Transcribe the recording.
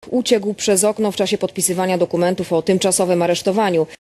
Uciekł przez okno w czasie podpisywania dokumentów o tymczasowym aresztowaniu.